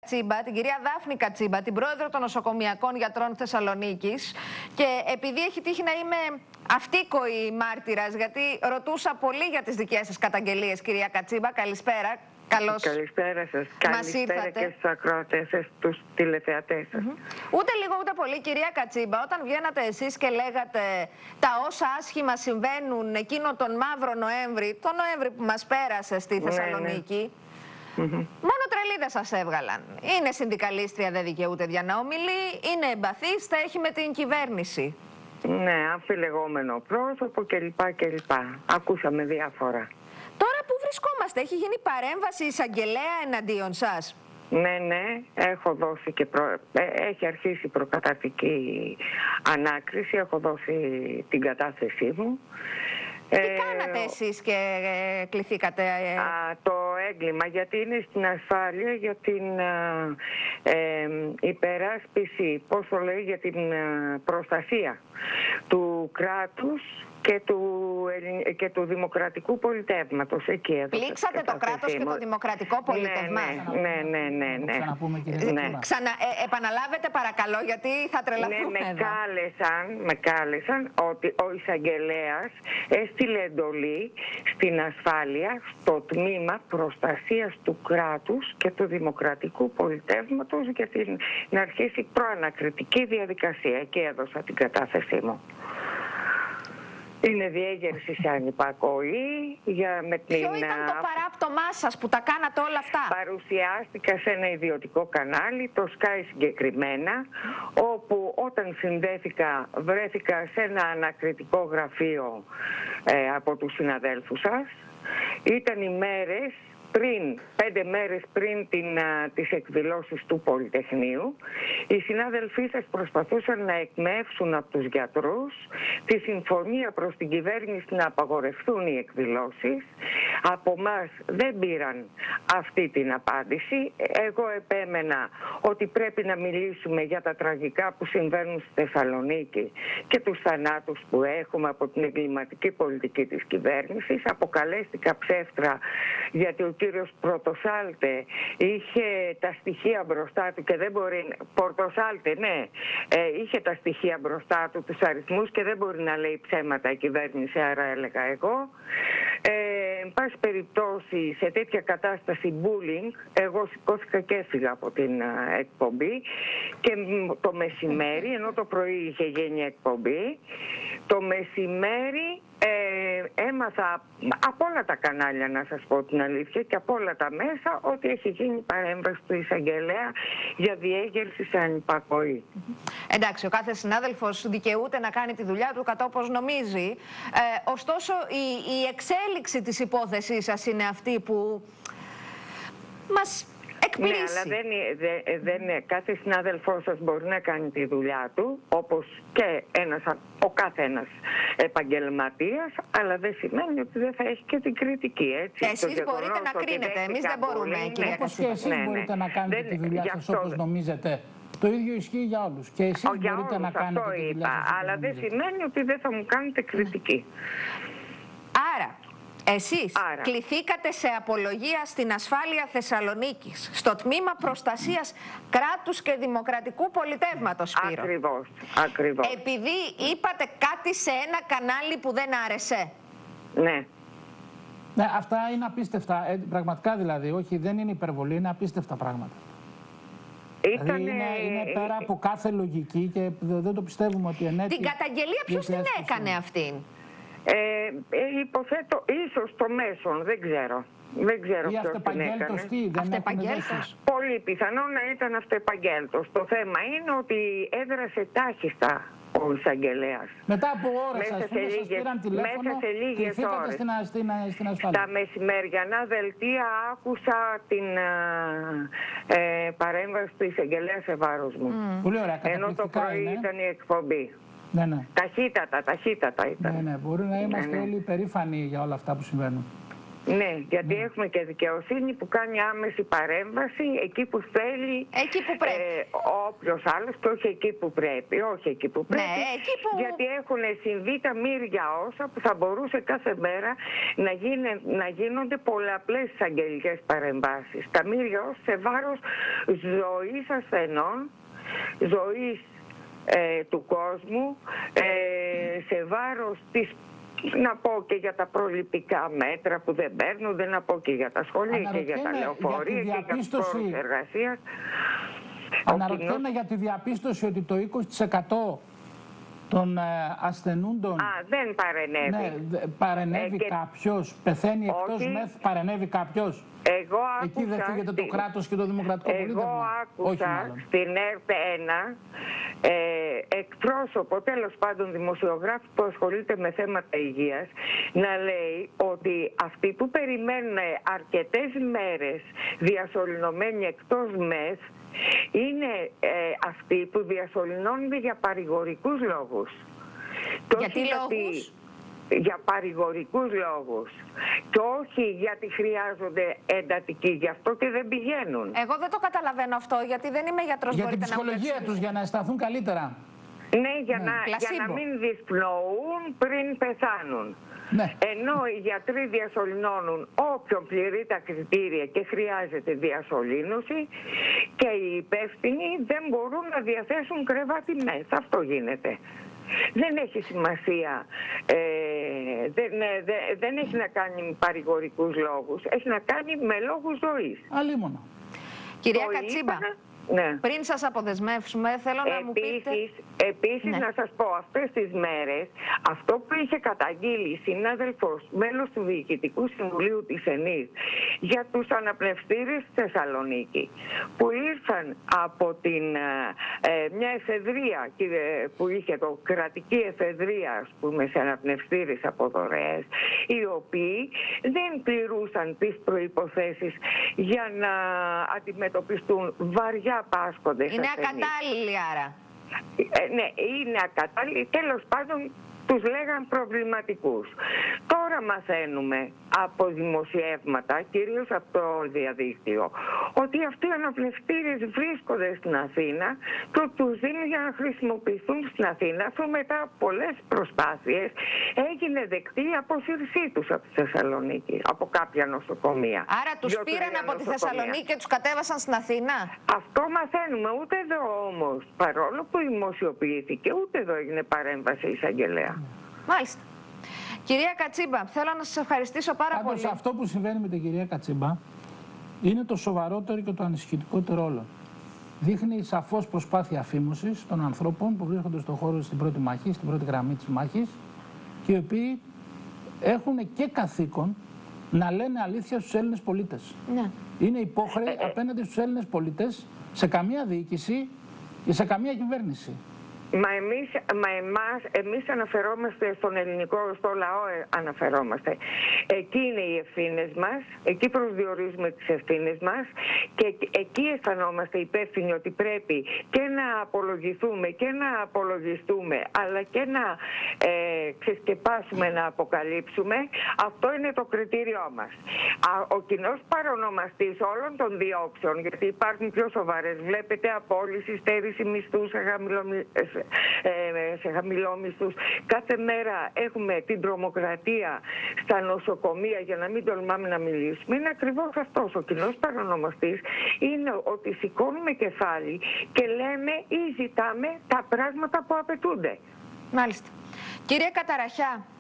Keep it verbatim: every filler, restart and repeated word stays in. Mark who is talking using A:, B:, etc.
A: Κατσίμπα, την κυρία Δάφνη Κατσίμπα, την πρόεδρο των νοσοκομιακών γιατρών Θεσσαλονίκης. Και επειδή έχει τύχει να είμαι αυτοίκοη μάρτυρας, γιατί ρωτούσα πολύ για τις δικές σας καταγγελίες, κυρία Κατσίμπα, καλησπέρα. Καλώς
B: Καλησπέρα σας. Καλησπέρα και στους ακροατές σας, στους τηλεθεατές σας.
A: Mm-hmm. Ούτε λίγο ούτε πολύ, κυρία Κατσίμπα, όταν βγαίνατε εσείς και λέγατε τα όσα άσχημα συμβαίνουν εκείνο τον μαύρο Νοέμβρη, τον Νοέμβρη που μας πέρασε στη Θεσσαλονίκη, ναι, ναι. Mm-hmm. μόνο τρελίδες σας έβγαλαν. Είναι συνδικαλίστρια, δεν δικαιούται για να ομιλεί, είναι εμπαθής, τα έχει με την κυβέρνηση.
B: Ναι, αμφιλεγόμενο πρόσωπο κλπ. κλπ. Ακούσαμε διάφορα.
A: Τώρα που βρισκόμαστε, έχει γίνει παρέμβαση εισαγγελέα εναντίον σας?
B: Ναι, ναι, έχω δώσει και προ... έχει αρχίσει προκαταρτική ανάκριση, έχω δώσει την κατάθεσή μου.
A: Τι ε... κάνατε εσείς και ε, κληθήκατε? Ε...
B: Α, το έγκλημα, γιατί είναι στην ασφάλεια για την ε, υπεράσπιση, πώς το λέει, για την ε, προστασία του κράτους και του, και του δημοκρατικού πολιτεύματος. Εκεί έδωσα.
A: Πλήξατε το κράτος και το δημοκρατικό πολιτεύμα?
B: Ναι, ναι, ναι, ναι, ναι.
A: ναι. Ξανα, ε, επαναλάβετε παρακαλώ, γιατί θα τρελαθούμε.
B: Ναι, με κάλεσαν, με κάλεσαν ότι ο εισαγγελέας έστειλε εντολή στην ασφάλεια στο τμήμα προστασίας του κράτους και του δημοκρατικού πολιτεύματος για την, να αρχίσει προανακριτική διαδικασία. Και έδωσα την κατάθεσή μου. Είναι διέγερση σε ανυπακοή. Για, με την,
A: Ποιο ήταν το παράπτωμά σας που τα κάνατε όλα αυτά?
B: Παρουσιάστηκα σε ένα ιδιωτικό κανάλι, το Sky συγκεκριμένα, όπου όταν συνδέθηκα βρέθηκα σε ένα ανακριτικό γραφείο ε, από τους συναδέλφους σας. Ήταν οι μέρες πριν, πέντε μέρες πριν την, α, τις εκδηλώσεις του Πολυτεχνείου. Οι συνάδελφοί σας προσπαθούσαν να εκμεύσουν από τους γιατρούς τη συμφωνία προς την κυβέρνηση να απαγορευτούν οι εκδηλώσεις. Από μας δεν πήραν αυτή την απάντηση. Εγώ επέμενα ότι πρέπει να μιλήσουμε για τα τραγικά που συμβαίνουν στη Θεσσαλονίκη και τους θανάτους που έχουμε από την εγκληματική πολιτική της κυβέρνησης. Αποκαλέστηκα ψεύτρα γιατί ο κύριος Πορτοσάλτε είχε τα στοιχεία μπροστά του και δεν μπορεί... Πορτοσάλτε, ναι, ε, είχε τα στοιχεία μπροστά του, τους αριθμούς, και δεν μπορεί να λέει ψέματα η κυβέρνηση, άρα έλεγα εγώ. Ε, εν πάση περιπτώσει, σε τέτοια κατάσταση bullying, εγώ σηκώθηκα και έφυγα από την α, εκπομπή, και το μεσημέρι, ενώ το πρωί είχε γίνει εκπομπή, το μεσημέρι ε, έμαθα από όλα τα κανάλια, να σας πω την αλήθεια, και από όλα τα μέσα, ότι έχει γίνει παρέμβαση του εισαγγελέα για διέγερση σε ανυπακοή.
A: Εντάξει, ο κάθε συνάδελφος δικαιούται να κάνει τη δουλειά του κατά όπως νομίζει. Ε, ωστόσο, η, η εξέλιξη της υπόθεσής σας είναι αυτή που μας εκπλήσει.
B: Ναι, αλλά δεν, δεν, δεν είναι. Κάθε συνάδελφός σας μπορεί να κάνει τη δουλειά του, όπως και ένας, ο κάθε ένας επαγγελματίας, αλλά δεν σημαίνει ότι δεν θα έχει και την κριτική, έτσι.
A: Εσείς μπορείτε να κρίνετε, εμείς δεν μπορούμε, κυρία Κατσίμπα.
C: Και εσείς ναι, μπορείτε ναι. να κάνετε δεν, τη δουλειά σας αυτό... όπως νομίζετε. Το ίδιο ισχύει για όλους. Και εσείς
B: Ο,
C: μπορείτε
B: όλους,
C: να κάνετε
B: αυτό
C: τη δουλειά
B: είπα,
C: σας.
B: Αλλά δεν σημαίνει ότι δεν θα μου κάνετε κριτική.
A: Άρα, εσείς Άρα. κληθήκατε σε απολογία στην ασφάλεια Θεσσαλονίκης, στο τμήμα προστασίας κράτους και δημοκρατικού πολιτεύματος, Σπύρο.
B: Ακριβώς, ακριβώς.
A: Επειδή είπατε κάτι σε ένα κανάλι που δεν άρεσε.
B: Ναι.
C: Ναι, αυτά είναι απίστευτα. Ε, πραγματικά δηλαδή, όχι, δεν είναι υπερβολή, είναι απίστευτα πράγματα.
B: Ήτανε...
C: Δηλαδή είναι, είναι πέρα από κάθε λογική και δεν το πιστεύουμε ότι ενέτει...
A: Την καταγγελία ποιος την έκανε αυτήν?
B: Ε, ε, υποθέτω ίσως το μέσον, δεν ξέρω. Δεν ξέρω
C: ή
B: ποιος την έκανε.
A: Αυτεπαγγέλτος.
B: Πολύ πιθανό να ήταν αυτεπαγγέλτος. Το θέμα είναι ότι έδρασε τάχιστα ο εισαγγελέας.
C: Μετά από ώρες,
B: μέσα
C: ας πούμε,
B: σε
C: σας πήραν τηλέφωνο,
B: μέσα σε λίγες ώρες.
C: Στην, στην, στην ασφάλεια.
B: Τα μεσημεριανά δελτία άκουσα την ε, παρέμβαση του εισαγγελέα σε βάρος μου.
C: Mm. Πολύ ωραία,
B: ενώ το πρωί
C: είναι.
B: ήταν η εκπομπή.
C: Ναι, ναι.
B: Ταχύτατα, ταχύτατα ήταν.
C: Ναι, ναι. Μπορεί να είμαστε
B: ναι, ναι.
C: όλοι περήφανοι για όλα αυτά που συμβαίνουν.
B: Ναι, γιατί ναι. έχουμε και δικαιοσύνη που κάνει άμεση παρέμβαση εκεί που θέλει.
A: Εκεί που πρέπει. Ε,
B: όποιος άλλος και όχι εκεί που πρέπει. Όχι εκεί που πρέπει.
A: Ναι, εκεί που...
B: Γιατί έχουν συμβεί τα μύρια όσα που θα μπορούσε κάθε μέρα να, γίνε, να γίνονται πολλαπλές εισαγγελικές παρεμβάσεις. Τα μύρια όσα σε βάρος ζωής ασθενών, ζωής ε, του κόσμου, ε, σε βάρος της, να πω και για τα προληπτικά μέτρα που δεν παίρνουν, να πω και για τα σχολεία και για τα λεωφορεία για και για τους χώρους εργασίας.
C: Αναρωτιέμαι κοινός... για τη διαπίστωση ότι το είκοσι τοις εκατό των ε, ασθενούντων...
B: Α, δεν παρενέβη.
C: Ναι, παρενέβη ε, και... κάποιος, πεθαίνει εκτός μεθ, παρενέβη κάποιος.
B: Εγώ άκουσα...
C: Εκεί δεν φύγεται το κράτος και το δημοκρατικό πολίτευμα.
B: Εγώ άκουσα στην ΕΡΤ ένα ε, εκπρόσωπο, τέλος πάντων δημοσιογράφο που ασχολείται με θέματα υγείας, να λέει ότι αυτοί που περιμένουν αρκετές μέρες διασωληνωμένοι εκτός μεθ είναι ε, αυτοί που διασωληνώνονται για παρηγορικούς λόγους.
A: Γιατί λόγους?
B: Για παρηγορικούς λόγους και όχι γιατί χρειάζονται εντατική, γι' αυτό και δεν πηγαίνουν.
A: Εγώ δεν το καταλαβαίνω αυτό, γιατί δεν είμαι γιατρός.
C: Για την ψυχολογία τους, για να αισθανθούν καλύτερα.
B: Ναι, για, ναι. Να, για να μην δυσπνοούν πριν πεθάνουν.
C: Ναι.
B: Ενώ οι γιατροί διασωληνώνουν όποιον πληρεί τα κριτήρια και χρειάζεται διασωλήνωση και οι υπεύθυνοι δεν μπορούν να διαθέσουν κρεβάτι μεθ. Αυτό γίνεται. Δεν έχει σημασία, ε, δεν, δε, δεν έχει να κάνει με παρηγορικούς λόγους, έχει να κάνει με λόγους ζωής.
C: Αλίμονο.
A: Κυρία Κατσίμπα,
B: ναι.
A: πριν σας αποδεσμεύσουμε, θέλω να
B: επίσης,
A: μου πείτε...
B: Επίσης, ναι. να σας πω, αυτές τις μέρες, αυτό που είχε καταγγείλει η συνάδελφος, μέλος του Διοικητικού Συμβουλίου της ΕΝΗΣ, για τους αναπνευστήρες στη Θεσσαλονίκη, που ήρθαν από την, ε, μια εφεδρεία που είχε το κρατική εφεδρεία, ας πούμε, σε αναπνευστήρες από δωρεές, οι οποίοι δεν πληρούσαν τις προϋποθέσεις για να αντιμετωπιστούν βαριά πάσχοντες.
A: Είναι ακατάλληλοι άρα.
B: Ε, ναι, είναι ακατάλληλοι. Τέλος πάντων, τους λέγαν προβληματικούς. Τώρα μαθαίνουμε από δημοσιεύματα, κυρίως από το διαδίκτυο, ότι αυτοί οι αναπνευστήρες βρίσκονται στην Αθήνα και τους δίνουν για να χρησιμοποιηθούν στην Αθήνα, αφού μετά από πολλές προσπάθειες έγινε δεκτή η αποσύρσή τους από τη Θεσσαλονίκη, από κάποια νοσοκομεία.
A: Άρα τους πήραν από τη Θεσσαλονίκη και τους κατέβασαν στην Αθήνα.
B: Αυτό μαθαίνουμε. Ούτε εδώ όμως, παρόλο που δημοσιοποιήθηκε, ούτε εδώ έγινε παρέμβαση εισαγγελέα.
A: Μάλιστα. Κυρία Κατσίμπα, θέλω να σας ευχαριστήσω πάρα
C: Πάντως,
A: πολύ.
C: αυτό που συμβαίνει με την κυρία Κατσίμπα είναι το σοβαρότερο και το ανησυχητικότερο όλο. Δείχνει σαφώς προσπάθεια αφήμωσης των ανθρώπων που βρίσκονται στον χώρο στην πρώτη μάχη, στην πρώτη γραμμή της μάχης και οι οποίοι έχουν και καθήκον να λένε αλήθεια στους Έλληνες πολίτες.
A: Ναι.
C: Είναι υπόχρεοι απέναντι στους Έλληνες πολίτες σε καμία διοίκηση και σε καμία κυβέρνηση.
B: Μα εμείς, μα εμάς, εμείς αναφερόμαστε στον ελληνικό, στο λαό αναφερόμαστε. Εκεί είναι οι ευθύνες μας, εκεί προσδιορίζουμε τις ευθύνες μας και εκεί αισθανόμαστε υπεύθυνοι ότι πρέπει και να απολογηθούμε και να απολογιστούμε, αλλά και να ε, ξεσκεπάσουμε, να αποκαλύψουμε. Αυτό είναι το κριτήριό μας. Ο κοινός παρονομαστής όλων των διώξεων, γιατί υπάρχουν πιο σοβαρές, βλέπετε απόλυση, στέρηση μισθού σε χαμηλομι... σε χαμηλόμισθους. Κάθε μέρα έχουμε την τρομοκρατία στα νοσοκομεία, για να μην τολμάμε να μιλήσουμε. Είναι ακριβώς αυτός ο κοινός παρονομαστής. Είναι ότι σηκώνουμε κεφάλι και λέμε ή ζητάμε τα πράγματα που απαιτούνται.
A: Μάλιστα. Κυρία Καταραχιά,